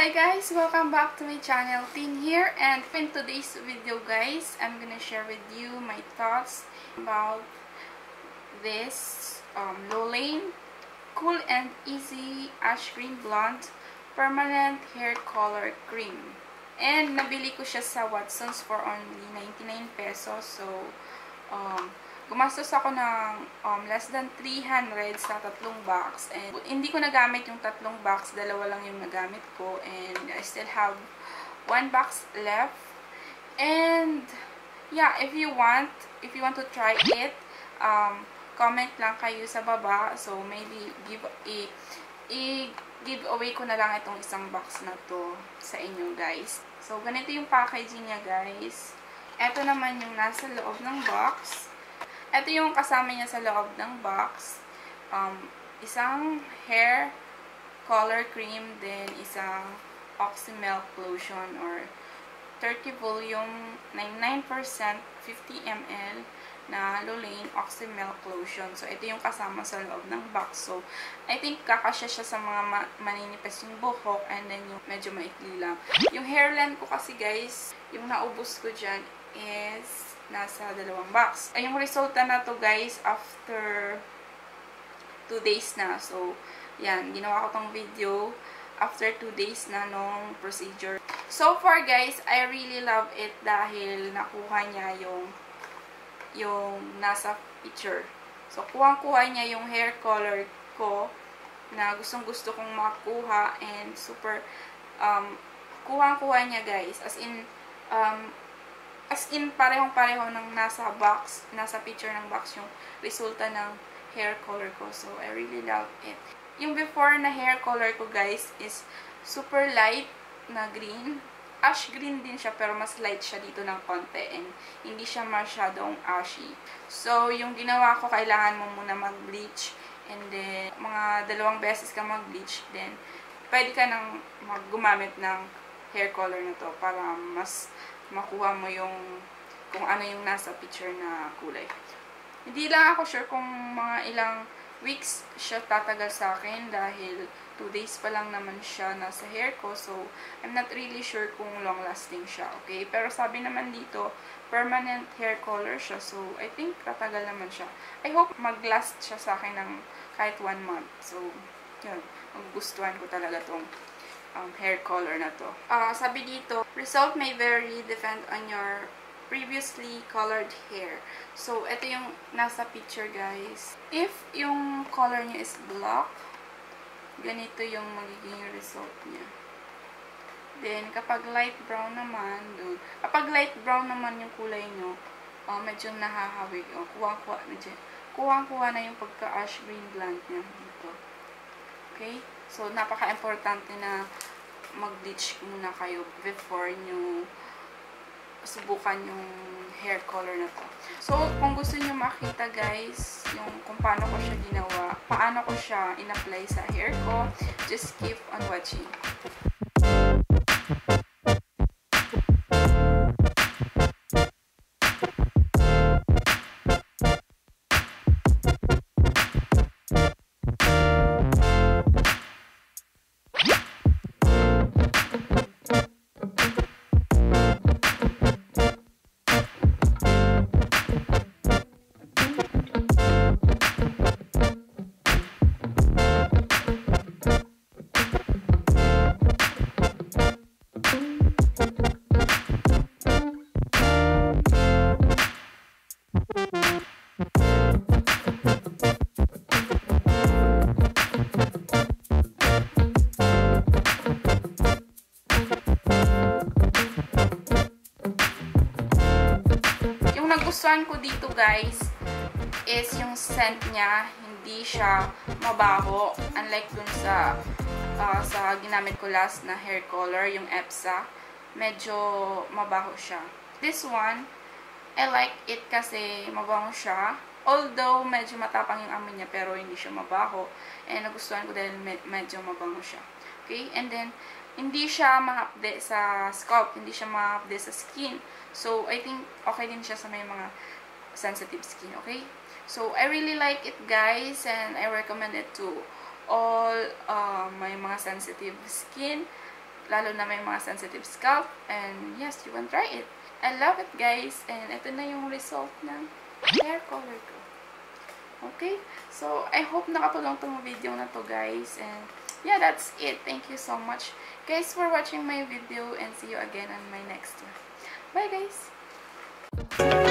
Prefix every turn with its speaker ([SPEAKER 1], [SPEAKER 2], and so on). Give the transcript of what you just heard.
[SPEAKER 1] Hi guys! Welcome back to my channel, Tin here, and in today's video guys, I'm gonna share with you my thoughts about this Lolane Cool and Easy Ash Green Blonde Permanent Hair Color Cream. And nabili ko siya sa Watsons for only 99 pesos. So, gumastos ako ng less than 300 sa tatlong box. And hindi ko nagamit yung tatlong box. Dalawa lang yung nagamit ko. And I still have one box left. And, yeah, if you want to try it, comment lang kayo sa baba. So, maybe give away ko na lang itong isang box na to sa inyo, guys. So, ganito yung packaging niya, guys. Ito naman yung nasa loob ng box. Ito yung kasama niya sa loob ng box. Isang hair color cream, then isang Oxy Milk Lotion or 30 volume, 99%, 50 ml na Lolane Oxy Milk Lotion. So, ito yung kasama sa loob ng box. So, I think kakasya siya sa mga maninipis yung buhok and then yung medyo maikli lang. Yung hairline ko kasi guys, yung naubos ko dyan is nasa dalawang box. Ay, yung resulta na to guys after 2 days na. So, yan. Ginawa ko tong video after 2 days na nung procedure. So far guys, I really love it dahil nakuha niya yung nasa picture. So, kuha niya yung hair color ko na gustong-gusto kong makuha and super kuha niya guys. As in parehong-pareho ng nasa box, nasa picture ng box yung resulta ng hair color ko. So, I really love it. Yung before na hair color ko guys is super light na green. Ash green din siya pero mas light siya dito ng konti and hindi siya masyadong ashy. So, yung ginawa ko, kailangan mo muna mag-bleach and then mga 2 beses ka mag-bleach, then pwede ka nang gumamit ng hair color na to para mas makuha mo yung kung ano yung nasa picture na kulay. Hindi lang ako sure kung mga ilang weeks siya tatagal sa akin dahil 2 days pa lang naman siya nasa hair ko. So, I'm not really sure kung long-lasting siya, okay? Pero sabi naman dito, permanent hair color siya. So, I think tatagal naman siya. I hope mag-last siya sa akin ng kahit 1 month. So, yun. Magugustuhan ko talaga tong hair color na to. Sabi dito, result may vary depend on your previously colored hair. So, ito yung nasa picture, guys. If yung color niya is black, ganito yung magiging result niya. Then, kapag light brown naman, kapag light brown naman yung kulay nyo, medyo nahahawig. Kuha na yung pagka-ash green blonde niya dito. Okay? So, napaka-importante na mag-bleach muna kayo before nyo subukan yung hair color na to. So, kung gusto nyo makita guys, yung kung paano ko siya ginawa, paano ko siya in-apply sa hair ko, just keep on watching. Nagustuhan ko dito guys is yung scent niya, hindi siya mabaho unlike dun sa ginamit ko last na hair color, yung EPSA, medyo mabaho siya. This one, I like it kasi mabaho siya, although medyo matapang yung amoy niya pero hindi siya mabaho, and nagustuhan ko dahil medyo mabaho siya. Okay, and then hindi siya mahapde sa scalp, hindi siya mahapde sa skin. So, I think okay din siya sa may mga sensitive skin, okay? So, I really like it guys and I recommend it to all may mga sensitive skin lalo na may mga sensitive scalp. And yes, you can try it. I love it, guys. And ito na yung result ng hair color ko. Okay? So, I hope nakatulong tong video na to, guys. And yeah, that's it. Thank you so much, guys, for watching my video. And see you again on my next one. Bye, guys!